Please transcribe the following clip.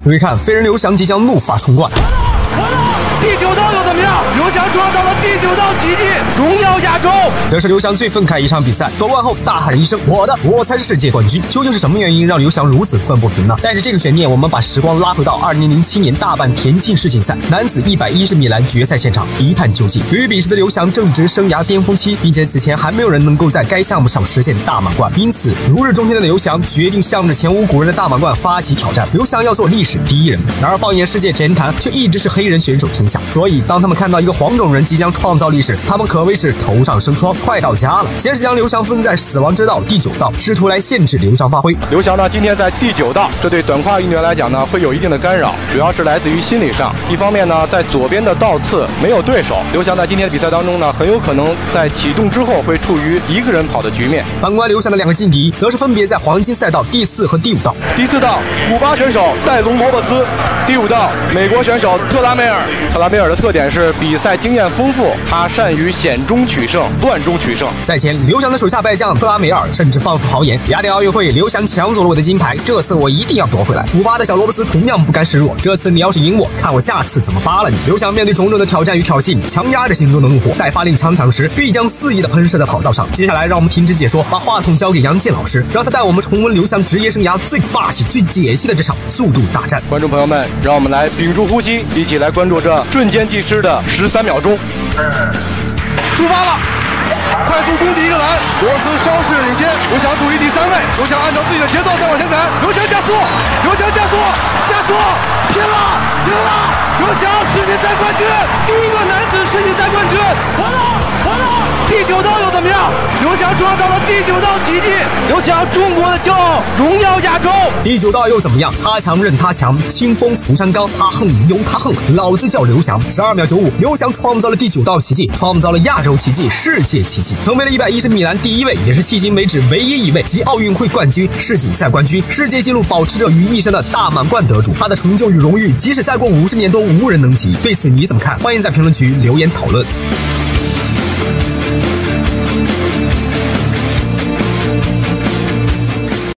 注意看，飞人刘翔即将怒发冲冠。 第9道又怎么样？刘翔创造了第9道奇迹，荣耀亚洲。 这是刘翔最愤慨一场比赛，夺冠后大喊一声：“我才是世界冠军！”究竟是什么原因让刘翔如此愤不平呢？带着这个悬念，我们把时光拉回到2007年大阪田径世锦赛男子110米栏决赛现场，一探究竟。由于彼时的刘翔正值生涯巅峰期，并且此前还没有人能够在该项目上实现大满贯，因此如日中天的刘翔决定向着前无古人的大满贯发起挑战。刘翔要做历史第一人。然而放眼世界田坛，却一直是黑人选手天下。所以当他们看到一个黄种人即将创造历史，他们可谓是头上生疮，快到家了。先是将刘翔分在死亡之道第9道，试图来限制刘翔发挥。 刘翔呢，今天在第9道，这对短跨运动员来讲呢，会有一定的干扰，主要是来自于心理上。一方面呢，在左边的道次没有对手，刘翔在今天的比赛当中呢，很有可能在启动之后会处于一个人跑的局面。 反观刘翔的2个劲敌，则是分别在黄金赛道第4和第5道。 第4道，古巴选手戴隆罗伯斯；第5道，美国选手特拉梅尔。特拉梅尔的特点是比赛经验丰富，他善于险中取胜、乱中取胜。 赛前，刘翔的手下败将特拉梅尔甚至放出豪言：雅典奥运会，刘翔抢走了我的金牌，这次我一定要夺回来。古巴的小罗伯斯同样不甘示弱，这次你要是赢我，看我下次怎么扒了你。刘翔面对种种的挑战与挑衅，强压着心中的怒火，待发令枪响时，必将肆意的喷射在跑道上。接下来，让我们停止解说，把话筒交给杨健老师，让他带我们重温刘翔职业生涯最霸气、最解气的这场速度大战。 观众朋友们，让我们来屏住呼吸，一起来关注这瞬间计时的13秒钟。出发了，快速攻击一个篮，罗斯稍事领先，刘翔处于第3位，刘翔按照自己的节奏再往前赶，刘翔加速，拼了，赢了，刘翔世锦赛冠军，第1个男子世锦赛冠军，完了！第9道又怎么样？刘翔创造了第9道奇迹，刘翔中国的骄傲，荣耀亚洲。 第9道又怎么样？他强任他强，清风拂山岗，他横由他横，老子叫刘翔。12秒95，刘翔创造了第9道奇迹，创造了亚洲奇迹、世界奇迹，成为了110米栏第1位，也是迄今为止唯一一位集奥运会冠军、世锦赛冠军、世界纪录保持者于一身的大满贯得主。他的成就与荣誉，即使再过50年都无人能及。对此你怎么看？欢迎在评论区留言讨论。